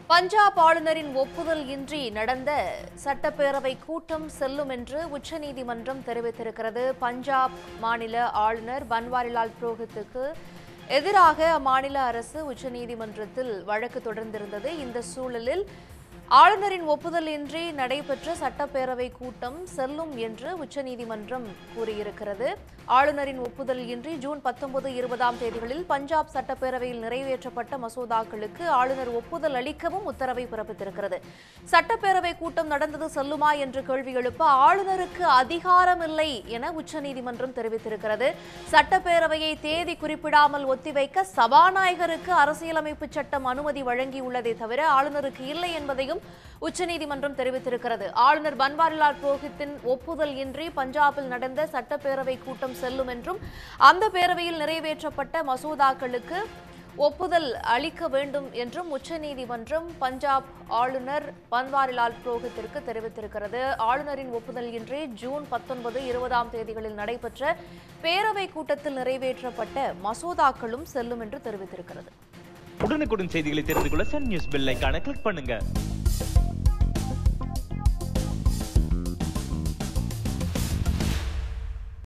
பஞ்சாப் ஆளுநரின் ஒப்புதல் இன்றி நடந்த சட்டப்பேரவை கூட்டம் செல்லும் என்று உச்சநீதிமன்றம் தெரிவித்திருக்கிறது. பஞ்சாப் மாநில ஆளுநர் பன்வாரிலால் புரோஹித்துக்கு எதிராக அம்மாநில அரசு உச்சநீதிமன்றத்தில் வழக்கு தொடர்ந்திருந்தது. இந்த சூழலில் ஆளுநரின் ஒப்புதல் இன்றி நடைபெற்ற சட்டப்பேரவை கூட்டம் செல்லும் என்று உச்சநீதிமன்றம் கூறியிருக்கிறது. ஆளுநரின் ஒப்புதல் இன்றி ஜூன் 19, 20ஆம் தேதிகளில் பஞ்சாப் சட்டப்பேரவையில் நிறைவேற்றப்பட்ட மசோதாக்களுக்கு ஆளுநர் ஒப்புதல் அளிக்கவும் உத்தரவை பிறப்பித்திருக்கிறது. சட்டப்பேரவை கூட்டம் நடந்தது செல்லுமா என்று கேள்வி எழுப்ப ஆளுநருக்கு அதிகாரம் இல்லை என உச்சநீதிமன்றம் தெரிவித்திருக்கிறது. சட்டப்பேரவையை தேதி குறிப்பிடாமல் ஒத்திவைக்க சபாநாயகருக்கு அரசியலமைப்பு சட்டம் அனுமதி வழங்கியுள்ளதே தவிர ஆளுநருக்கு இல்லை என்பதையும் உச்சநீதிமன்றம் தெரிவித்திருக்கிறது. ஆளுநர் பன்வாரிலால் புரோஹித்தின் ஒப்புதல் இன்றி பஞ்சாபில் நடந்த சட்டப்பேரவை கூட்டம் செல்லும் என்றும் அந்த பேரவையில் நிறைவேற்றப்பட்ட மசோதாக்களுக்கு ஒப்புதல் அளிக்க வேண்டும் என்றும் உச்சநீதிமன்றம் பஞ்சாப் ஆளுநர் பன்வாரிலால் புரோஹித்திற்கு தெரிவித்திருக்கிறது. ஆளுநரின் ஒப்புதல் இன்றி ஜூன் 19, 20ஆம் தேதிகளில் நடைபெற்ற பேரவை கூட்டத்தில் நிறைவேற்றப்பட்ட மசோதாக்களும் செல்லும் என்று தெரிவித்திருக்கிறது. உடனுக்குடன் செய்திகளை தெரிந்து கொள்ள சன் நியூஸ் பெல் ஐகானை கிளிக் பண்ணுங்க.